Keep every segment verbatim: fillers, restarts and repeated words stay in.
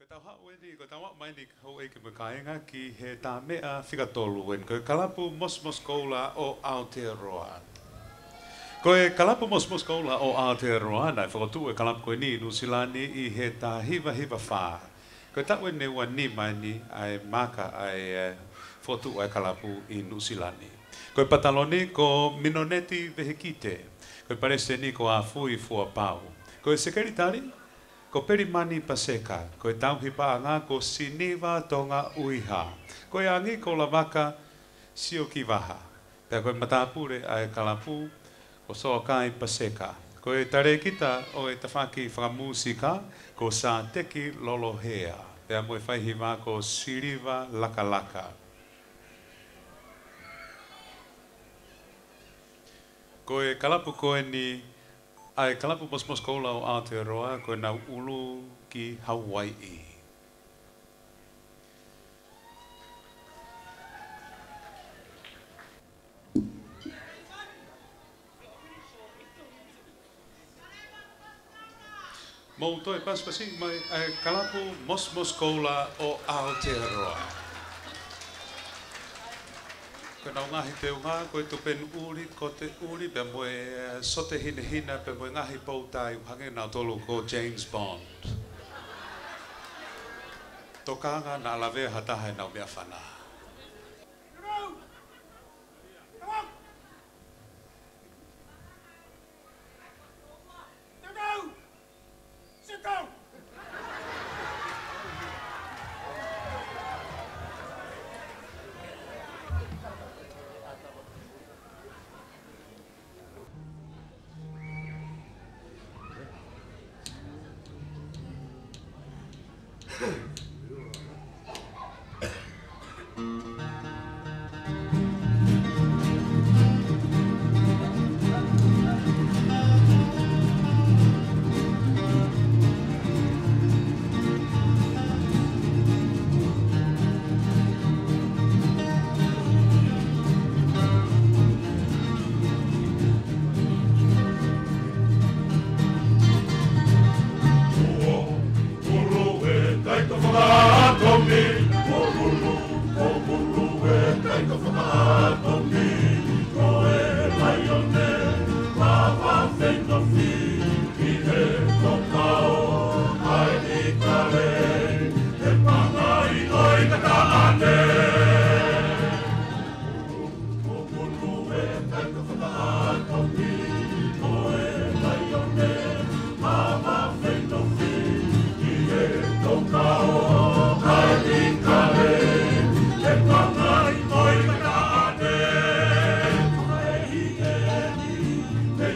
tau hau e ni, ko tau mai ni hau e ke makaenga ki he tā mea whikatolu en koe kalapu mosmos koula o Aotearoa. Koe kalapu mosmos koula o Aotearoa, nai whakatu e kalapu koe ni Nusilani i he tā hiva hiva whā. Koe tau e ne ua ni mai ni ai maka ai whakatu e kalapu i Nusilani. Koe pataloni ko minoneti vehekite. Koe parese ni ko a fui fua pau. Koe sekeritari? Ko perimani paseka, ko e tauhipa ngā ko siniva tonga uiha. Ko e angi ko lavaka sio ki waha. Pea ko e matapure ai kalapu ko soa kai paseka. Ko e tare kita o e tawhaki whakamusika ko sa teki lolohea. Pea mo e whaihiwa ko siriva laka laka. Ko e kalapu ko e ni ai kalapu mosmos koula o Aotearoa ko na ulu ki Hawaii. Mo toi pas pasi mai ai kalapu mosmos koula o Aotearoa. Ko nau ngahi te unga, ko e tupen uri, ko te uri, pe mo e sote hina hina, pe mo e ngahi poutai uhange nau tolu ko James Bond. Tokanga na alawe hatahe nau mea whana. Sit down!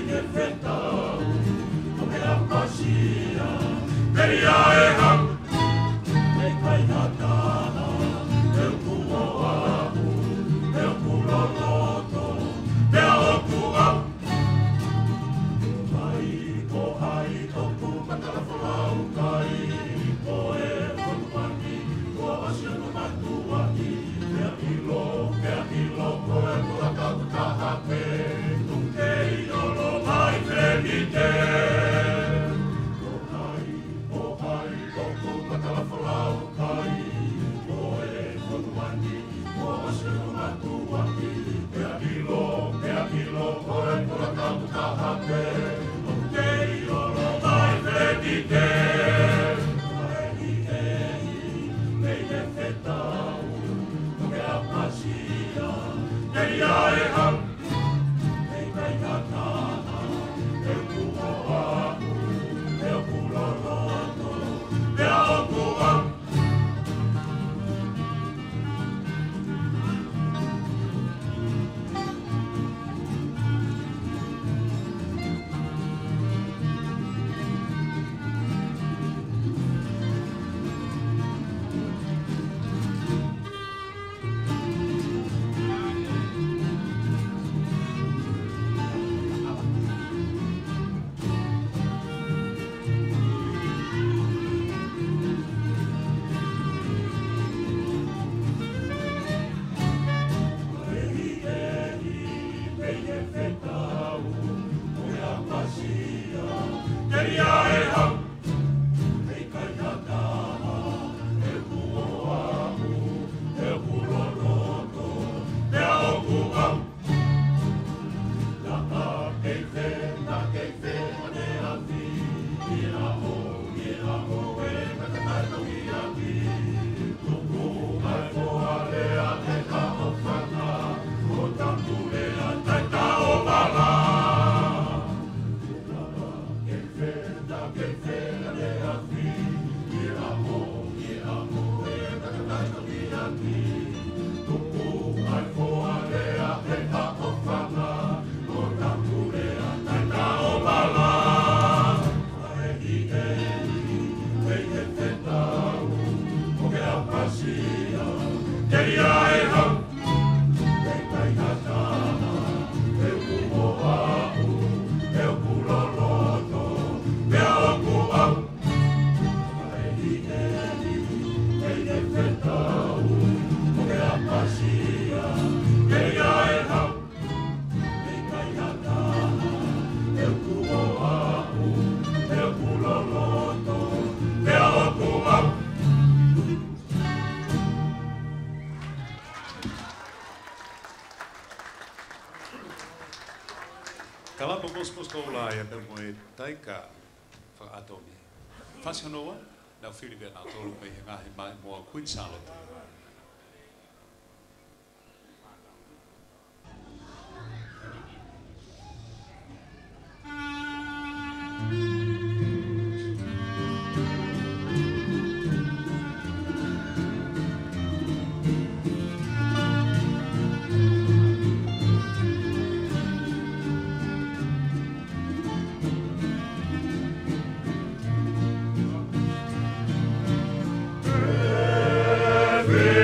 Hey, skola ya pe mo taika fa atomi. Fasanoa na Filipe na tolu pe nga he mai mo Queen Charlotte. Every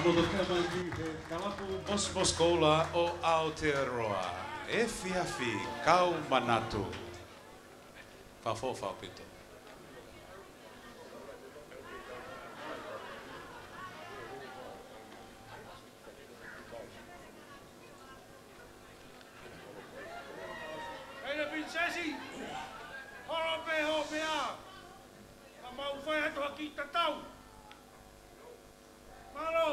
Kamoto tema ki he kalapu mosmos koula o Aotearoa. E fiafi kau manatu. Fafo fapito. Hey, prinsesi! Horope ho mea! Ka mau whai hatu haki tatau! Malo!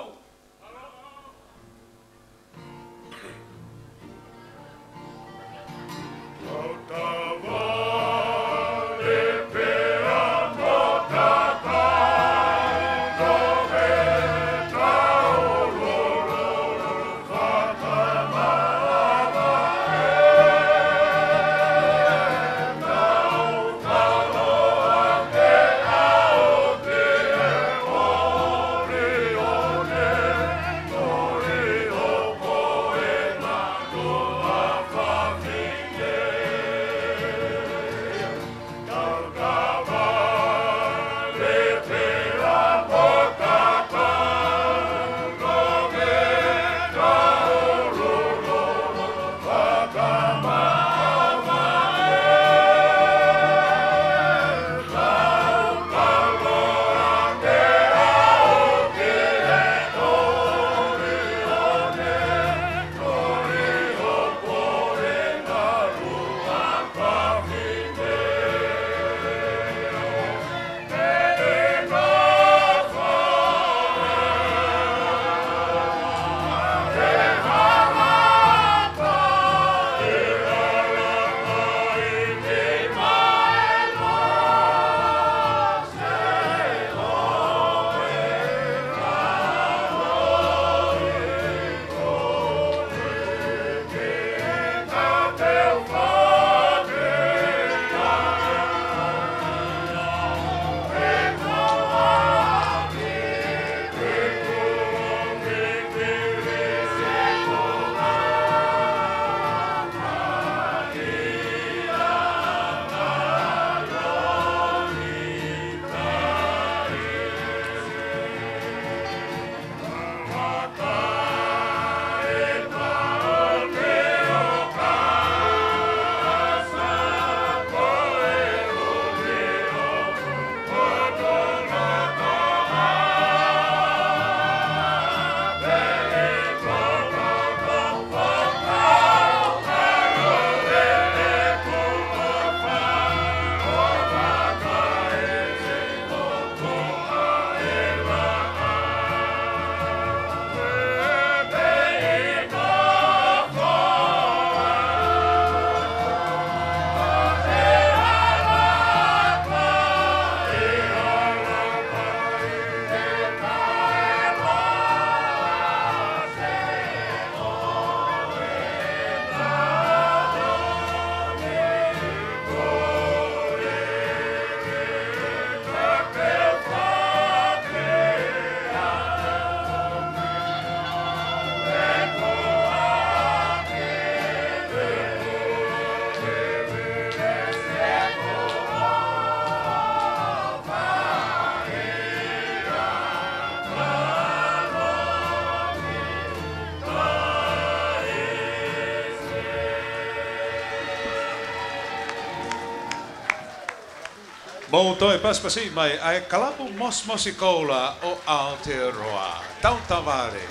Mo toi paspasi mai ai kalapu mosmosi koula o Aotearoa. Tautavare.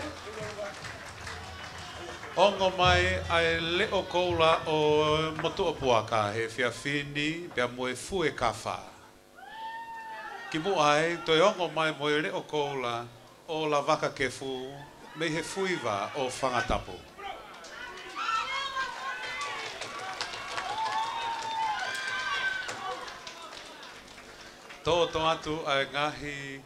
Ongo mai ai leo koula o motua puaka he fiafini pia moe fue kafa. Ki mu ai toi ongo mai moe leo koula o la vaka kefu me he fuiva o whangatapu. Toto atu ai ngahi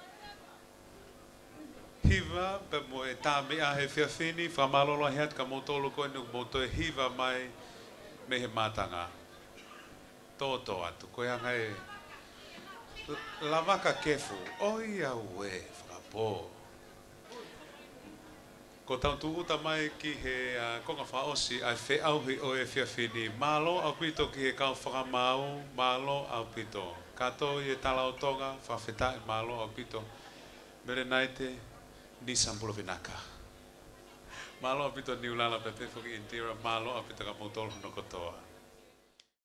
hiva pe mo e tamea he fiafini whamalolo heat ka motolo koe nuk moto e hiva mai me he matanga. Toto atu koe anga e la vaka kefu oia ue whakapo. Ko tautu uta mai ki he uh, konga whaosi ai whe auhi o e fiafini malo au pito ki he kau whakamau malo au pito. Kato i e tala o tonga, whawheta e malo au pito. Mere naite, ni sampulo vinaka. Malo apito niulala pete foki intira malo apito ka motol no kotoa.